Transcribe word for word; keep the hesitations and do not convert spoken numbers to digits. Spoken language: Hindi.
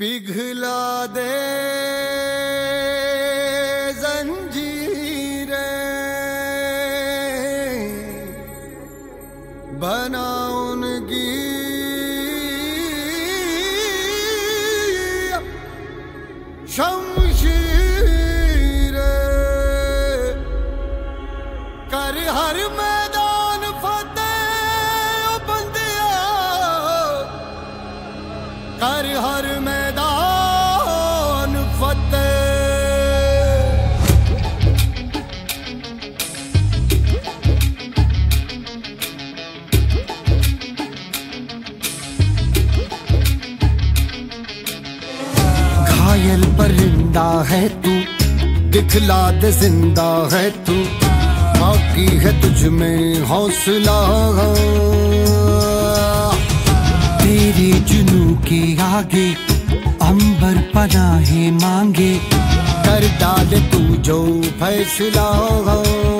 पिघला दे जंजीरें, बना उनकी शमशीरें, कर हर मैदान फतेह ओ बंदिया, कर हर मैदान फतेह। घायल परिंदा है तू, दिखला दे जिंदा है तू, बाकी है तुझ में हौसला। तेरे जुनू के आगे अंबर पनाहे मांगे, कर डाल तू जो फैसला।